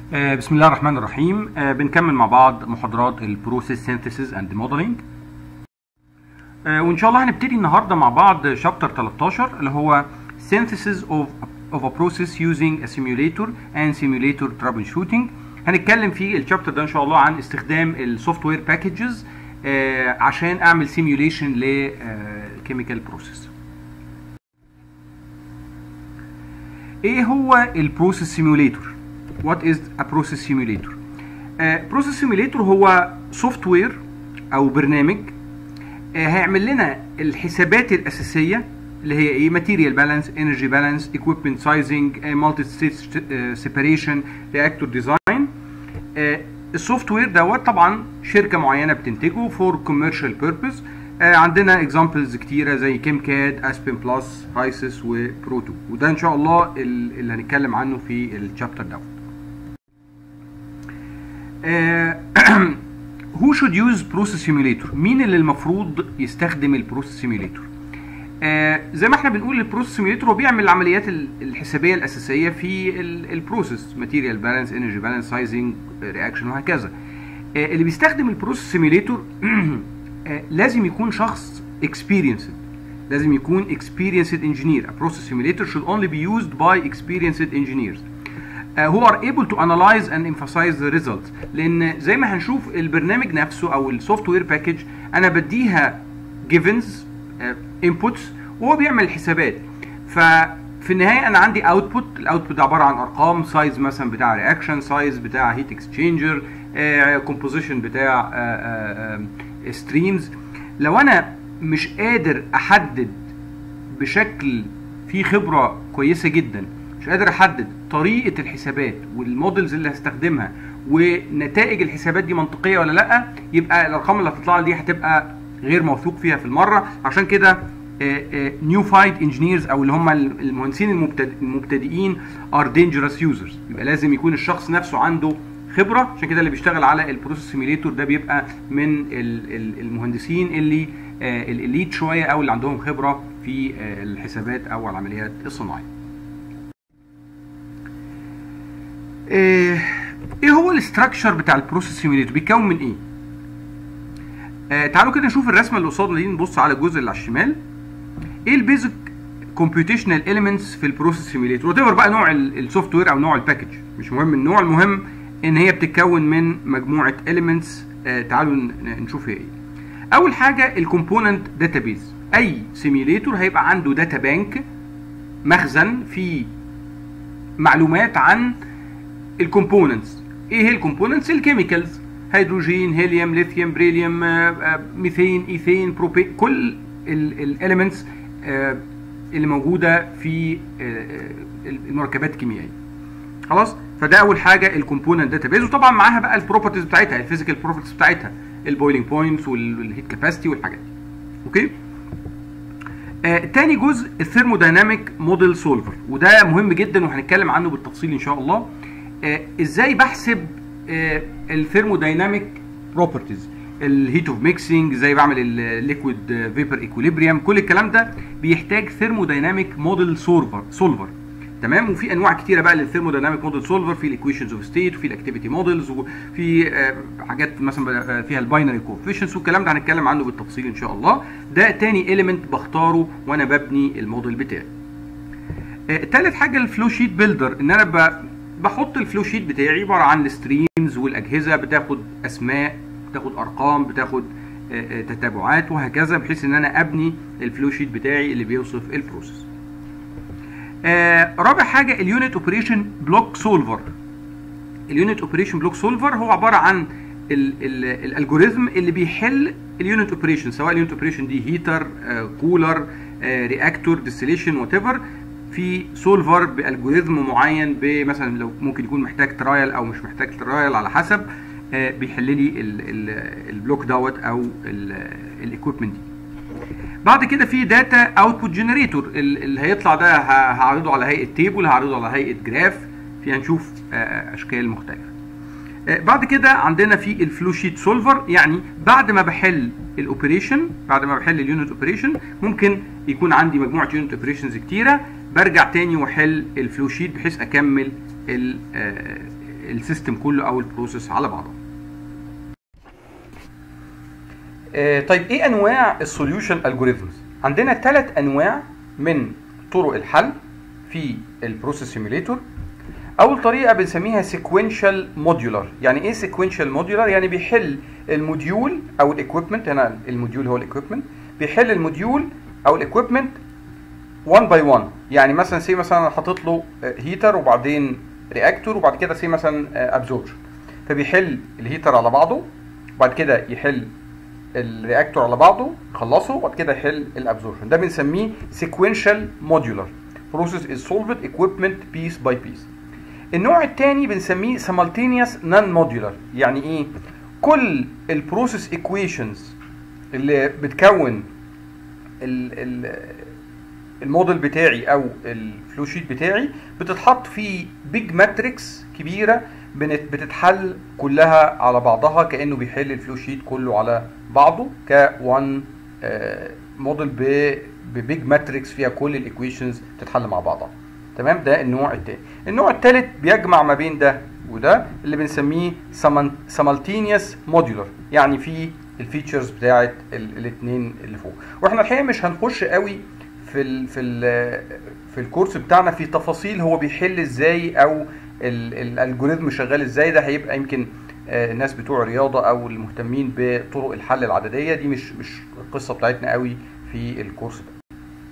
بسم الله الرحمن الرحيم. بنكمل مع بعض محاضرات البروسيس سينثيسيس اند موديلنج، وان شاء الله هنبتدي النهارده مع بعض شابتر 13 اللي هو synthesis of a process using a simulator and simulator troubleshooting. هنتكلم في الشابتر ده ان شاء الله عن استخدام السوفت وير باكجز عشان اعمل سيميوليشن لكيميكال بروسيس. ايه هو البروسيس سيميوليتور؟ What is a process simulator? process simulator هو سوفت وير او برنامج هيعمل لنا الحسابات الاساسيه اللي هي ايه؟ ماتيريال بالانس، انرجي بالانس، equipment sizing، مالتي ستيت سيبريشن، رياكتور ديزاين. السوفت وير دوت طبعا شركه معينه بتنتجه فور كوميرشال بيربز. عندنا اكزامبلز كتيره زي كيمكاد، اسبين بلس، هايسس وبروتو، وده ان شاء الله اللي هنتكلم عنه في الشابتر دوت. Who should use process simulator؟ مين اللي المفروض يستخدم البروسيس سيميوليتور؟ زي ما احنا بنقول البروسيس سيميوليتور هو بيعمل العمليات الحسابيه الاساسيه في البروسيس، ماتيريال بالانس، انرجي بالانس، سايزنج، رياكشن، وهكذا. اللي بيستخدم البروسيس سيميوليتور لازم يكون شخص experienced، لازم يكون experienced engineer. A process simulator should only be used by experienced engineers who are able to analyze and emphasize the results. لان زي ما هنشوف البرنامج نفسه او السوفت وير باكج انا بديها givens inputs وهو بيعمل الحسابات، ففي النهايه انا عندي اوتبوت. الاوتبوت ده عباره عن ارقام، سايز مثلا بتاع رياكشن، سايز بتاع هيت اكسشينجر، كومبوزيشن بتاع ستريمز. لو انا مش قادر احدد بشكل فيه خبره كويسه جدا، مش قادر احدد طريقه الحسابات والمودلز اللي هستخدمها ونتائج الحسابات دي منطقيه ولا لا، يبقى الارقام اللي هتطلع لي دي هتبقى غير موثوق فيها في المره. عشان كده نيوفايد انجينيرز او اللي هم المهندسين المبتدئين ار دينجرس يوزرز. يبقى لازم يكون الشخص نفسه عنده خبره. عشان كده اللي بيشتغل على البروسيس سيميوليتور ده بيبقى من المهندسين اللي الاليت شويه او اللي عندهم خبره في الحسابات او العمليات الصناعيه. ايه هو الاستراكشر بتاع البروسيس سيميوليتور؟ بيتكون من ايه؟ تعالوا كده نشوف الرسمه اللي قصادنا دي، نبص على الجزء اللي على الشمال. ايه البيزك كومبيوتيشنال اليمنتس في البروسيس سيميوليتور؟ وات ايفر بقى نوع السوفت وير او نوع الباكج، مش مهم النوع، المهم ان هي بتتكون من مجموعه اليمنتس. تعالوا نشوف هي ايه. اول حاجه الكومبوننت داتابيز. اي سيميوليتور هيبقى عنده داتا بانك، مخزن فيه معلومات عن الكومبوننتس. ايه هي الكومبوننتس؟ الكيميكالز، هيدروجين، هيليوم، ليثيوم، بريليوم، ميثين، ايثين، بروبين، كل الاليمنتس اللي موجوده في المركبات الكيميائيه. خلاص، فده اول حاجه الكومبوننت داتابيز، وطبعا معاها بقى البروبرتيز بتاعتها، الفيزيكال بروبرتيز بتاعتها، البويلنج بوينتس والهيت كاباسيتي والحاجات دي. اوكي. تاني جزء الثيرمودايناميك موديل سولفر، وده مهم جدا وهنتكلم عنه بالتفصيل ان شاء الله. ازاي بحسب الثيرمودايناميك بروبرتيز، الهيت اوف ميكسنج، ازاي بعمل الليكويد فيبر ايكوليبريم، كل الكلام ده بيحتاج ثيرمودايناميك موديل سولفر. تمام. وفي انواع كتيره بقى للثيرمودايناميك موديل سولفر، في الايكويشنز اوف ستيت، وفي الاكتيفيتي موديلز، وفي حاجات مثلا فيها الباينري كوفيشنتس، والكلام ده هنتكلم عنه بالتفصيل ان شاء الله. ده تاني اليمنت بختاره وانا ببني الموديل بتاعي. تالت حاجه الفلو شيت بيلدر، ان انا بحط الفلو شيت بتاعي عباره عن الستريمز والاجهزه، بتاخد اسماء، بتاخد ارقام، بتاخد تتابعات وهكذا، بحيث ان انا ابني الفلو شيت بتاعي اللي بيوصف البروسيس. رابع حاجه اليونت اوبريشن بلوك سولفر. اليونت اوبريشن بلوك سولفر هو عباره عن الالجوريزم اللي بيحل اليونت اوبريشن، سواء اليونت اوبريشن دي هيتر، كولر، رياكتور، ديستيليشن، وات ايفر، في سولفر بالجوريزم معين، مثلا لو ممكن يكون محتاج ترايل او مش محتاج ترايل على حسب، بيحل لي البلوك دوت او الايكويبمنت دي. بعد كده في داتا اوتبوت جنريتور، اللي هيطلع ده هعرضه على هيئه تيبل، هعرضه على هيئه جراف، في هنشوف اشكال مختلفه. بعد كده عندنا في الفلو شيت سولفر، يعني بعد ما بحل الاوبريشن، بعد ما بحل اليونت اوبريشن، ممكن يكون عندي مجموعه يونت اوبريشنز كتيره، برجع تاني واحل الفلو شيت بحيث اكمل السيستم كله او البروسيس على بعضها. طيب ايه انواع السوليوشن الجوريزمز؟ عندنا 3 انواع من طرق الحل في البروسيس سيميوليتور. اول طريقه بنسميها سيكوينشال موديولار. يعني ايه سيكوينشال موديولار؟ يعني بيحل الموديول او الايكويبمنت، هنا الموديول هو الايكويبمنت، بيحل الموديول او الايكويبمنت 1 باي 1. يعني مثلا سي مثلا انا حاطط له هيتر وبعدين رياكتور وبعد كده سي مثلا ابزوربشن، فبيحل الهيتر على بعضه وبعد كده يحل الرياكتور على بعضه يخلصه وبعد كده يحل الابزوربشن. ده بنسميه سيكوينشال موديولار بروسيس از سولفد ايكويبمنت بيس باي بيس. النوع الثاني بنسميه simultaneous non modular. يعني ايه؟ كل البروسيس ايكويشنز اللي بتكون الموديل بتاعي او الفلو شيت بتاعي بتتحط في بيج ماتريكس كبيره بتتحل كلها على بعضها كانه بيحل الفلو شيت كله على بعضه كوان موديل ببيج ماتريكس فيها كل الايكويشنز بتتحل مع بعضها. تمام؟ ده النوع الثاني. النوع الثالث بيجمع ما بين ده وده اللي بنسميه simultaneous modular. يعني في الفيتشرز بتاعت الاثنين اللي فوق. واحنا الحقيقه مش هنخش قوي في الكورس بتاعنا في تفاصيل هو بيحل ازاي او الالجوريزم شغال ازاي. ده هيبقى يمكن الناس بتوع رياضه او المهتمين بطرق الحل العدديه، دي مش القصه بتاعتنا قوي في الكورس ده.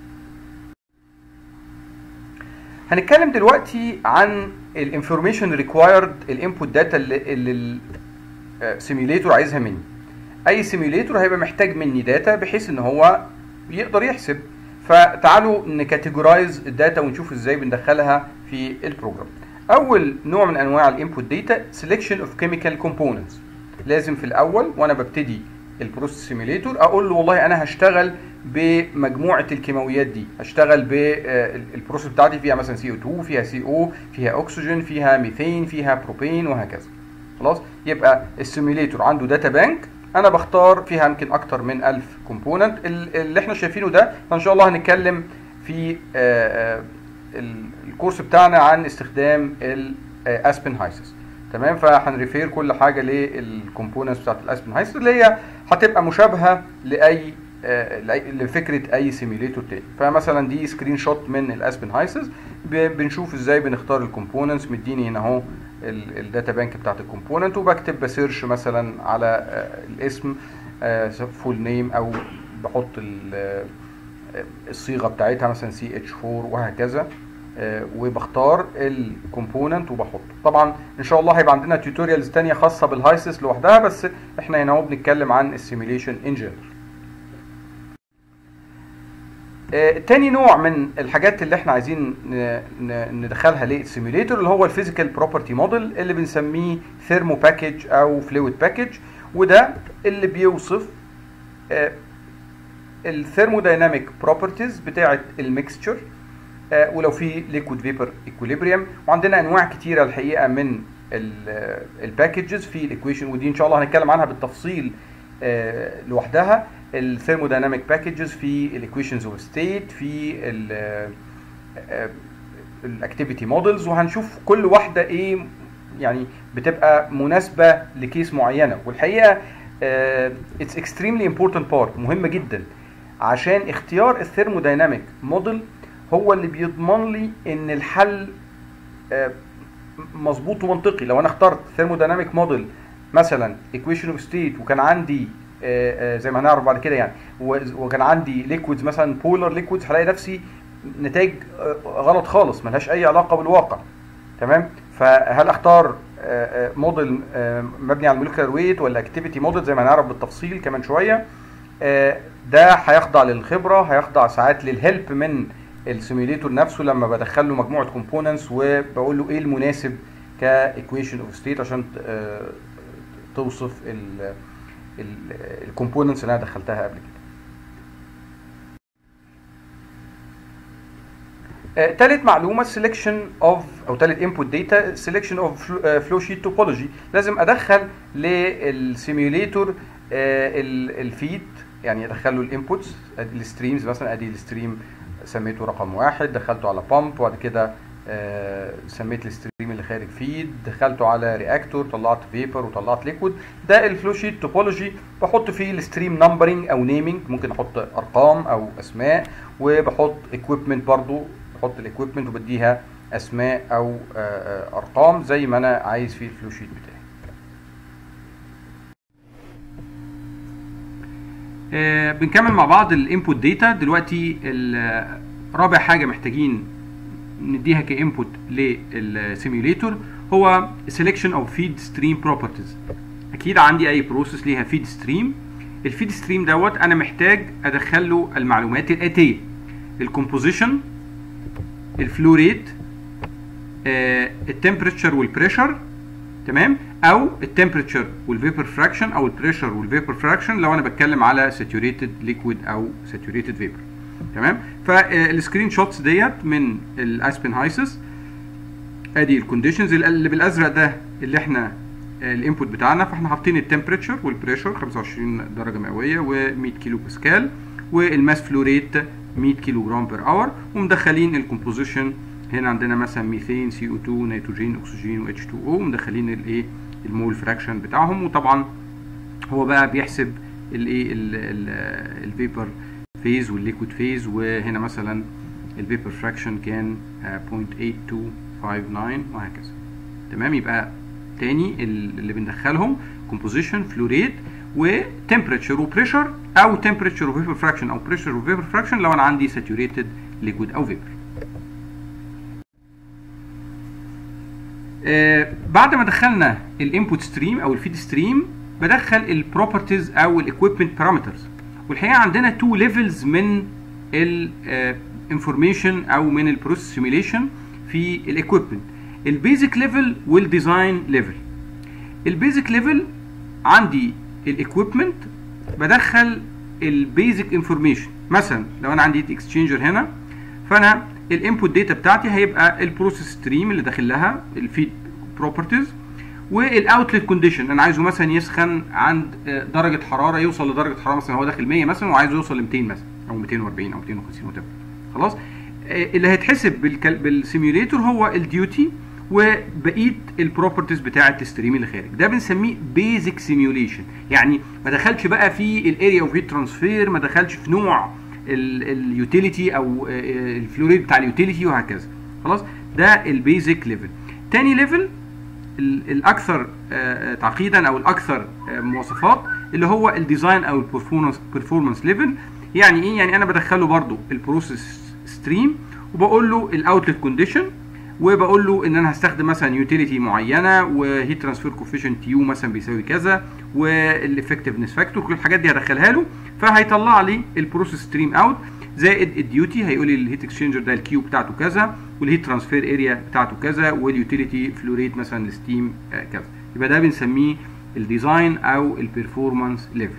هنتكلم دلوقتي عن الانفورميشن ريكوايرد، الانبوت داتا اللي السيميوليتور عايزها مني. اي سيميوليتور هيبقى محتاج مني داتا بحيث ان هو يقدر يحسب. فتعالوا نكاتيجورايز الداتا ونشوف ازاي بندخلها في البروجرام. اول نوع من انواع الانبوت داتا سelection of chemical components. لازم في الاول وانا ببتدي البروسيس سيميوليتور اقول له والله انا هشتغل بمجموعه الكيماويات دي، هشتغل بالبروسيس بتاعتي فيها مثلا CO2، فيها CO، فيها اكسجين، فيها ميثين، فيها بروبين وهكذا. خلاص؟ يبقى السيميوليتور عنده داتا بانك انا بختار فيها يمكن اكتر من 1000 كومبوننت. اللي احنا شايفينه ده فان شاء الله هنتكلم في الكورس بتاعنا عن استخدام الاسبن هايسس. تمام؟ فهنريفير كل حاجه للكومبوننتس بتاعت الاسبن هايسس اللي هي هتبقى مشابهه لاي لفكره اي سيميوليتور تاني. فمثلا دي سكرين شوت من الاسبن هايسس، بنشوف ازاي بنختار الكومبوننتس. مديني هنا اهو الداتا بانك بتاعت الكومبوننت وبكتب بسيرش مثلا على الاسم فول نيم او بحط الصيغه بتاعتها مثلا CH4 وهكذا، وبختار الكومبوننت وبحطه. طبعا ان شاء الله هيبقى عندنا توتوريالز ثانيه خاصه بالهايسس لوحدها، بس احنا هنا اهو بنتكلم عن السيميوليشن ان جنرال. تاني نوع من الحاجات اللي احنا عايزين ندخلها للسيميوليتور اللي هو الفيزيكال بروبرتي موديل اللي بنسميه ثيرمو باكج او فلويد باكج. وده اللي بيوصف الثيرمودايناميك بروبرتيز بتاعه الميكستشر، ولو في ليكويد فيبر ايكويليبريم. وعندنا انواع كتيره الحقيقه من الباكجز في الايكويشن، ودي ان شاء الله هنتكلم عنها بالتفصيل لوحدها. الثيرمودايناميك باكجز في الايكويشنز اوف ستيت، في الاكتيفيتي مودلز، وهنشوف كل واحده ايه يعني بتبقى مناسبه لكيس معينه. والحقيقه اتس اكستريملي امبورتنت بارت، مهمه جدا، عشان اختيار الثيرمودايناميك موديل هو اللي بيضمن لي ان الحل مظبوط ومنطقي. لو انا اخترت ثيرمودايناميك موديل مثلا ايكويشن اوف ستيت وكان عندي زي ما هنعرف بعد كده يعني وكان عندي ليكويدز مثلا بولار ليكويدز، هلاقي نفسي نتائج غلط خالص ملهاش اي علاقه بالواقع. تمام؟ فهل اختار موديل مبني على الموليكولار ويت ولا اكتيفيتي موديل زي ما هنعرف بالتفصيل كمان شويه؟ ده هيخضع للخبره، هيخضع ساعات للهيلب من السيميوليتور نفسه لما بدخل له مجموعه كومبوننتس وبقول له ايه المناسب كايكويشن اوف ستيت عشان توصف الكومبوننتس اللي انا دخلتها قبل كده. تالت معلومه selection of او تالت input data selection of flow sheet topology. لازم ادخل للسيميوليتور الفيد، يعني ادخل له الانبوتس الستريمز. مثلا ادي الستريم سميته رقم 1 دخلته على بامب، وبعد كده سميت الستريم اللي خارج فيد، دخلته على رياكتور، طلعت فيبر وطلعت ليكويد. ده الفلو شيت توبولوجي. بحط فيه الستريم نمبرنج او نيمنج، ممكن احط ارقام او اسماء، وبحط اكويبمنت برضو، بحط الاكويبمنت وبديها اسماء او ارقام زي ما انا عايز في الفلو شيت بتاعي. بنكمل مع بعض الانبوت داتا. دلوقتي رابع حاجه محتاجين نديها كانبوت للسيميوليتور هو selection of feed stream properties. اكيد عندي اي بروسيس ليها feed stream. الفيد ستريم دوت انا محتاج ادخل له المعلومات الاتيه: الكومبوزيشن، الفلو ريت، التمبريتشر والبريشر، تمام، او التمبريتشر والفيبر فراكشن، او البريشر والفيبر فراكشن لو انا بتكلم على ساتوريتد ليكويد او ساتوريتد فيبر، تمام. فالسكرين شوتس ديت من الاسبن هايسس. ادي الكونديشنز اللي بالازرق ده اللي احنا الانبوت بتاعنا، فاحنا حاطين التمبريتشر والبريشر 25 درجه مئويه و100 كيلو باسكال، والماس فلو ريت 100 كيلو جرام بير اور، ومدخلين الكومبوزيشن. هنا عندنا مثلا ميثين، سي او 2، نيتروجين، اكسجين، و اتش 2 او، ومدخلين الايه المول فراكشن بتاعهم. وطبعا هو بقى بيحسب الايه الفيبر فيز والليكويد فيز. وهنا مثلا الفيبر فراكشن كان 0.8259 وهكذا، تمام. يبقى تاني اللي بندخلهم كومبوزيشن، فلو ريت، وتمبريتشر وبريشر، او تمبريتشر وفيبر فراكشن، او بريشر وفيبر فراكشن لو انا عندي ساتوريتد ليكويد او فيبر. بعد ما دخلنا الانبوت ستريم او الفيد ستريم، بدخل البروبرتيز او الاكويبمنت بارامترز. والحقيقه عندنا تو ليفلز من الانفورميشن او من البروسيس سيميوليشن في الاكويبمنت: البيزك ليفل والديزاين ليفل. البيزك ليفل عندي الاكويبمنت، بدخل البيزك انفورميشن. مثلا لو انا عندي هيت اكسشينجر هنا، فانا الانبوت داتا بتاعتي هيبقى البروسيس ستريم اللي داخل لها الفيد بروبرتيز، والاوتلت كونديشن انا عايزه مثلا يسخن عند درجه حراره، يوصل لدرجه حراره مثلا هو داخل 100 مثلا، وعايزه يوصل ل 200 مثلا، او 240 او 250 وات. خلاص. اللي هيتحسب بالسيميوليتور هو الديوتي وبقيه البروبرتيز بتاعه الستريم اللي خارج. ده بنسميه بيزك سيميوليشن. يعني ما دخلش بقى في الاريا اوف هيت ترانسفير، ما دخلش في نوع اليوتيليتي او الفلوريد بتاع اليوتيليتي وهكذا. خلاص. ده البيزك ليفل. تاني ليفل الاكثر تعقيدا او الاكثر مواصفات اللي هو الديزاين او البرفورمانس ليفل. يعني ايه؟ يعني انا بدخله برضو البروسيس ستريم، وبقول له الاوتلت كونديشن، وبقول له ان انا هستخدم مثلا يوتيليتي معينه، وهيت ترانسفير كوفيشنت يو مثلا بيساوي كذا، والافكتفنس فاكتور، كل الحاجات دي هدخلها له، فهيطلع لي البروسيس ستريم اوت زائد الديوتي. هيقول لي الهيت اكسشينجر ده الكيو بتاعته كذا، والهيت ترانسفير اريا بتاعته كذا، واليوتيليتي فلو ريت مثلا الستيم كذا. يبقى ده بنسميه الديزاين او البرفورمانس ليفل.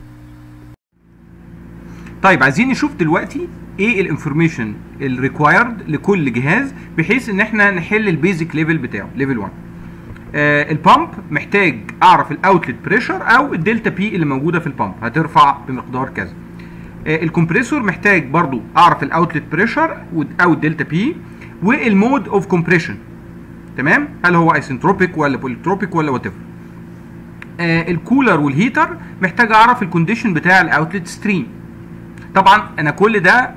طيب عايزين نشوف دلوقتي ايه الانفورميشن الريكوايرد لكل جهاز بحيث ان احنا نحل البيزك ليفل بتاعه. ليفل 1 البامب محتاج اعرف الاوتلت بريشر او الدلتا بي اللي موجوده في البامب هترفع بمقدار كذا. الكمبريسور محتاج برضو اعرف الاوتلت بريشر او الدلتا بي والمود اوف كومبريشن، تمام، هل هو ايسنتروبيك ولا بوليتروبيك ولا وات ايفر. الكولر والهيتر محتاج اعرف الكونديشن بتاع الاوتلت ستريم. طبعا انا كل ده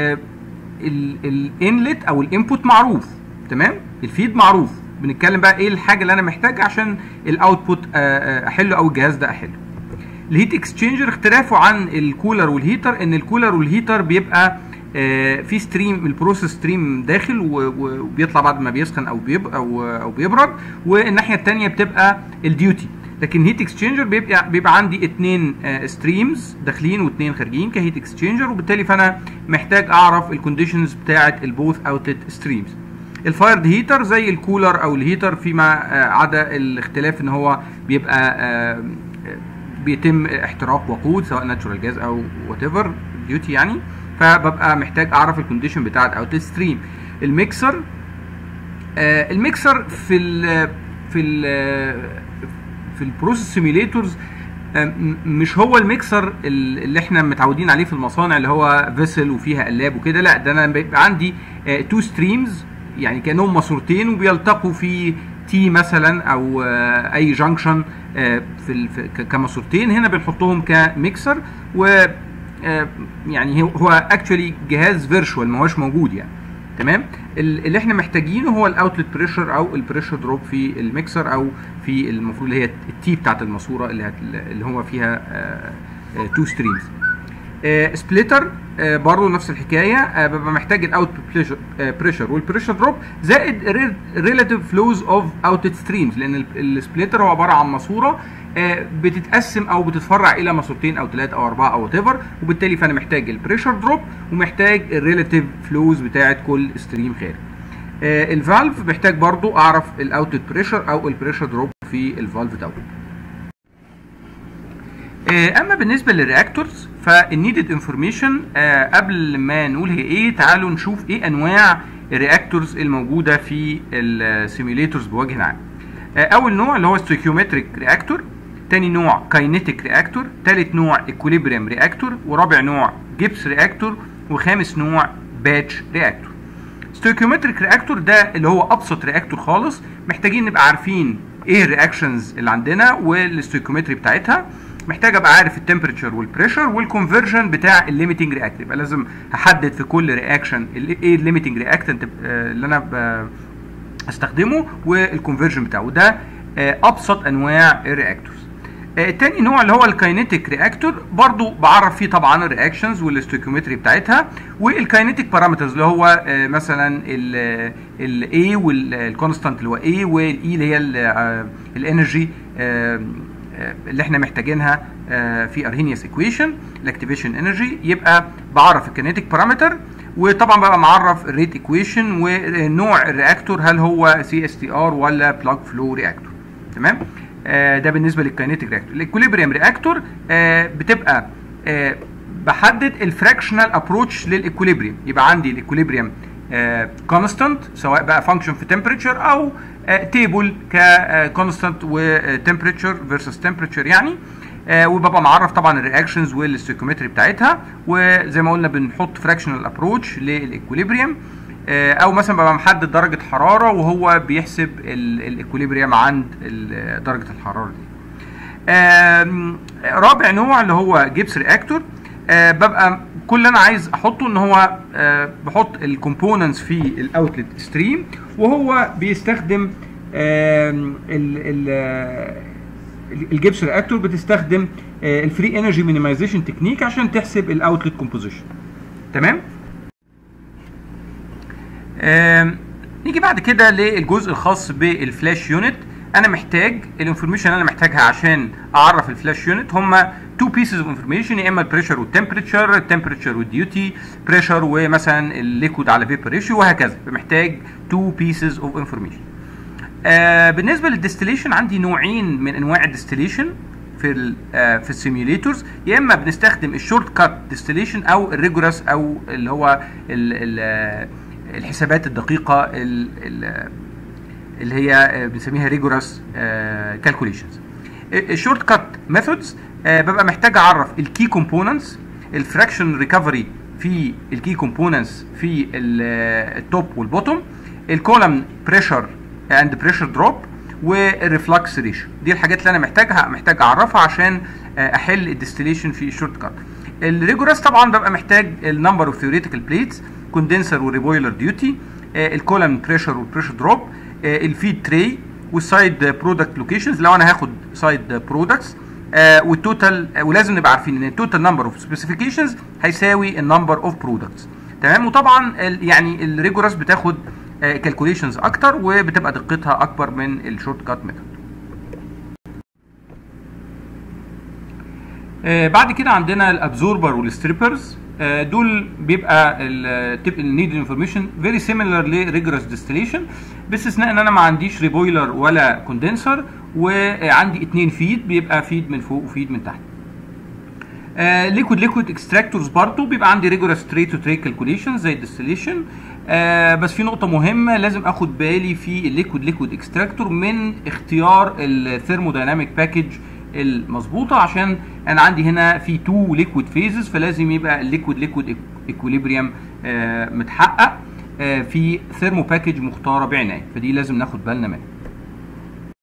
الانلت او الانبوت معروف، تمام، الفيد معروف. بنتكلم بقى ايه الحاجه اللي انا محتاجها عشان الاوتبوت احله او الجهاز ده احله. الهيت اكسشينجر اختلافه عن الكولر والهيتر ان الكولر والهيتر بيبقى في ستريم، البروسيس ستريم داخل وبيطلع بعد ما بيسخن او بيبرد، والناحيه الثانيه بتبقى الديوتي. لكن هيت اكسشينجر بيبقى عندي 2 ستريمز داخلين و2 خارجين كهيت اكسشينجر، وبالتالي فانا محتاج اعرف الكونديشنز بتاعه البوث اوتلت ستريمز. الفايرد هيتر زي الكولر او الهيتر فيما عدا الاختلاف ان هو بيبقى بيتم احتراق وقود سواء ناتشورال جاز او وات ايفر ديوتي يعني، فببقى محتاج اعرف الكونديشن بتاعه اوتلت ستريم. الميكسر الميكسر في البروسيس سيميليتورز مش هو الميكسر اللي احنا متعودين عليه في المصانع اللي هو فيسل وفيها قلاب وكده، لا، ده انا بيبقى عندي 2 ستريمز يعني كانهم ماسورتين وبيلتقوا في تي مثلا او اي جانكشن كماسورتين. هنا بنحطهم كميكسر، و يعني هو اكشولي جهاز فيرتشوال ما هوش موجود يعني. تمام. اللي احنا محتاجينه هو الاوتلت بريشر او البريشر دروب في الميكسر، او في المفروض اللي هي التي بتاعت الماسوره اللي هو فيها 2 ستريمز. سبليتر برضه نفس الحكايه، ببقى محتاج الاوتبوت بريشر والبريشر دروب زائد ريلاتيف فلوز اوف اوتلت ستريمز، لان السبليتر هو عباره عن ماسوره بتتقسم او بتتفرع الى ماسورتين او 3 او 4 او وات ايفر، وبالتالي فانا محتاج البريشر دروب ومحتاج الريلاتيف فلوز بتاعت كل ستريم خارج. الفالف محتاج برضو اعرف الاوتلت بريشر او البريشر دروب في الفالف دوت. اما بالنسبه للرياكتورز فالنيدد انفورميشن قبل ما نقول هي ايه، تعالوا نشوف ايه انواع الرياكتورز الموجوده في السيميوليتورز بوجه عام. اول نوع اللي هو ستويكيومتريك رياكتور، تاني نوع كاينيتيك رياكتور، تالت نوع اكويليبريم رياكتور، ورابع نوع جيبس رياكتور، وخامس نوع باتش رياكتور. ستويكيومتريك رياكتور ده اللي هو ابسط رياكتور خالص، محتاجين نبقى عارفين ايه الرياكشنز اللي عندنا والستويكيومتري بتاعتها. محتاج ابقى عارف التمبريتشر والبريشر والكونفرجن بتاع الليميتنج رياكتور، يبقى لازم هحدد في كل رياكشن ايه الليميتنج رياكتنت اللي انا استخدمه والكونفرجن بتاعه. ده ابسط انواع الرياكتورز. تاني نوع اللي هو الكاينيتيك رياكتور، برضو بعرف فيه طبعا الرياكشنز والستويكيومتري بتاعتها والكاينيتيك بارامترز اللي هو مثلا الاي والكونستانت اللي هو اي، والاي اللي هي الانرجي اللي احنا محتاجينها في ارهينيوس ايكويشن الاكتيفيشن انرجي. يبقى بعرف الكاينيتيك بارامتر، وطبعا بقى معرف الريت ايكويشن ونوع الرياكتور هل هو سي اس تي ار ولا بلاج فلو رياكتور. تمام. ده بالنسبه للكاينيتيك رياكتور. الاكوليبريم رياكتور بتبقى بحدد الفراكشنال ابروتش للاكوليبريم، يبقى عندي الاكوليبريم كونستانت سواء بقى فانكشن في تمبريتشر او تيبل ككونستانت وتمبريتشر فيرسس تمبريتشر يعني. وببقى معرف طبعا الرياكشنز والستويكيومتري بتاعتها، وزي ما قلنا بنحط فراكشنال ابروتش للاكوليبريم، او مثلا ببقى محدد درجه حراره وهو بيحسب الاكوليبريم عند درجه الحراره دي. رابع نوع اللي هو جيبس رياكتور، ببقى كل اللي انا عايز احطه ان هو بحط الكومبوننتس في الاوتلت ستريم، وهو بيستخدم الجيبس رياكتور بتستخدم الفري انرجي مينيمايزيشن تكنيك عشان تحسب الاوتلت كومبوزيشن. تمام. نيجي بعد كده للجزء الخاص بالفلاش يونت. انا محتاج الانفورميشن اللي انا محتاجها عشان اعرف الفلاش يونت هما تو بيسز اوف انفورميشن، يا اما البريشر والتمبريتشر، التمبريتشر والديوتي بريشر، ومثلا الليكويد على فيبر ريشيو وهكذا. محتاج تو بيسز اوف انفورميشن. بالنسبه للديستليشن عندي نوعين من انواع الديستليشن في السيميوليتورز، يا اما بنستخدم الشورت كات ديستليشن او الريجورس او اللي هو الحسابات الدقيقه اللي هي بنسميها ريجورس كالكوليشنز. الشورت كات ميثودز ببقى محتاج اعرف الكي كومبوننتس، الفراكشن ريكفري في الكي كومبوننتس في التوب والبوتوم، الكولم بريشر اند بريشر دروب، والريفلكس ريشيو. دي الحاجات اللي انا محتاج اعرفها عشان احل الديستليشن في الشورت كات. الريجورس طبعا ببقى محتاج النمبر اوف ثيوريتيكال بليتس، كوندنسر وريبويلر ديوتي، الكولم بريشر والبريشر دروب، الفيد تري، والسايد برودكت لوكيشنز لو انا هاخد سايد برودكتس، والتوتال. ولازم نبقى عارفين ان التوتال نمبر اوف سبيسيفيكيشنز هيساوي النمبر اوف برودكتس. تمام. وطبعا يعني الريجورس بتاخد كالكوليشنز اكتر وبتبقى دقتها اكبر من الشورت كات ميثود. بعد كده عندنا الابزوربر والستريبرز. دول بيبقى النيد انفورميشن فيري سيميلر لريجورس ديستليشن، باستثناء ان انا ما عنديش ريبويلر ولا كوندنسر، وعندي 2 فيد، بيبقى فيد من فوق وفيد من تحت. ليكويد اكستراكتورز برضو بيبقى عندي ريجورس تري تو تري كالكوليشن زي الديستليشن. بس في نقطة مهمة لازم اخد بالي في الليكويد اكستراكتور من اختيار الثيرمودايناميك باكج المظبوطة، عشان انا عندي هنا في 2 ليكويد فيزز، فلازم يبقى الليكويد ايكوليبريم متحقق. في ثيرمو باكج مختاره بعنايه، فدي لازم ناخد بالنا منها.